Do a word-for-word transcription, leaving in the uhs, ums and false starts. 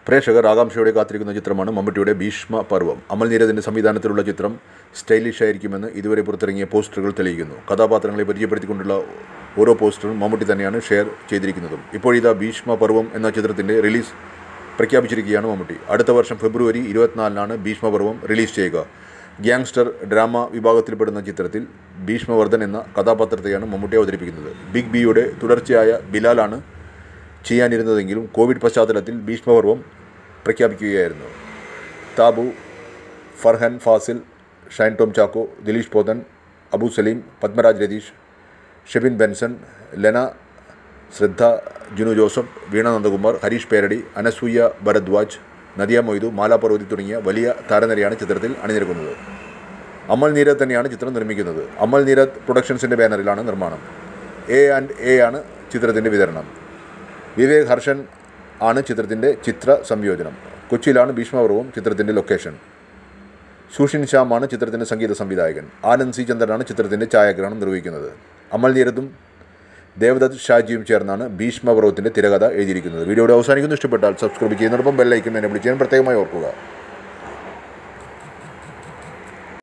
പ്രേക്ഷകർ ആകാംക്ഷയോടെ കാത്തിരിക്കുന്ന ചിത്രമാണ് മമ്മൂട്ടിയുടെ ഭീഷ്മ പർവം. അമൽ നീരദിൻ്റെ സംവിധാനത്തിലുള്ള ചിത്രം സ്റ്റൈലിഷ് ആയിരിക്കുമെന്ന് ഇതുവരെ പുറത്തിറങ്ങിയ പോസ്റ്ററുകൾ തെളിയിക്കുന്നു. കഥാപാത്രങ്ങളെ പരിചയപ്പെടുത്തിക്കൊണ്ടുള്ള ഓരോ പോസ്റ്ററും മമ്മൂട്ടി തന്നെയാണ് ഷെയർ ചെയ്തിരിക്കുന്നതും. ഇപ്പോഴിതാ ഭീഷ്മ പർവം എന്ന ചിത്രത്തിൻ്റെ റിലീസ് പ്രഖ്യാപിച്ചിരിക്കുകയാണ് മമ്മൂട്ടി. അടുത്ത വർഷം ഫെബ്രുവരി ഇരുപത്തിനാലിനാണ് ഭീഷ്മ പർവം റിലീസ് ചെയ്യുക. ഗാങ്സ്റ്റർ ഡ്രാമ വിഭാഗത്തിൽപ്പെടുന്ന ചിത്രത്തിൽ ഭീഷ്മവർദ്ധൻ എന്ന കഥാപാത്രത്തെയാണ് മമ്മൂട്ടി അവതരിപ്പിക്കുന്നത്. ബിഗ് ബിയുടെ തുടർച്ചയായ ബിലാലാണ് ചെയ്യാനിരുന്നതെങ്കിലും കോവിഡ് പശ്ചാത്തലത്തിൽ ഭീഷ്മപർവം പ്രഖ്യാപിക്കുകയായിരുന്നു. താബു, ഫർഹൻ ഫാസിൽ, ഷൈൻ ടോം ചാക്കോ, ദിലീഷ് പോത്തൻ, അബു സലീം, പത്മരാജ് രതീഷ്, ഷെബിൻ ബെൻസൺ, ലെന, ശ്രദ്ധ, ജിനു ജോസഫ്, വീണ നന്ദകുമാർ, ഹരീഷ് പേരടി, അനസൂയ ഭരദ്വാജ്, നദിയ മൊയ്തു, മാല പർവതി തുടങ്ങിയ വലിയ താരനിരയാണ് ചിത്രത്തിൽ അണിനിരക്കുന്നത്. അമൽ നീരദ് തന്നെയാണ് ചിത്രം നിർമ്മിക്കുന്നത്. അമൽ നീരദ് പ്രൊഡക്ഷൻസിൻ്റെ ബാനറിലാണ് നിർമ്മാണം. എ ആൻഡ് എ ആണ് ചിത്രത്തിൻ്റെ വിതരണം. വിവേക് ഹർഷൻ ആണ് ചിത്രത്തിൻ്റെ ചിത്ര സംയോജനം. കൊച്ചിയിലാണ് ഭീഷ്മപർവം ചിത്രത്തിൻ്റെ ലൊക്കേഷൻ. സുഷിൻ ശ്യാമാണ് ചിത്രത്തിൻ്റെ സംഗീത സംവിധായകൻ. ആനന്ദ് സി ചന്ദ്രനാണ് ചിത്രത്തിൻ്റെ ഛായാഗ്രഹണം നിർവഹിക്കുന്നത്. അമൽ നീരദും ദേവദത്ത് ഷാജിയും ചേർന്നാണ് ഭീഷ്മപർവത്തിൻ്റെ തിരകഥ എഴുതിയിരിക്കുന്നത്. വീഡിയോയുടെ അവസാനിക്കുന്നു. ഇഷ്ടപ്പെട്ടാൽ സബ്സ്ക്രൈബ് ചെയ്യുന്നതോടൊപ്പം ബെല്ലൈക്കൺ എന്നെ വിളിച്ച് ഞാൻ പ്രത്യേകമായി ഓർക്കുക.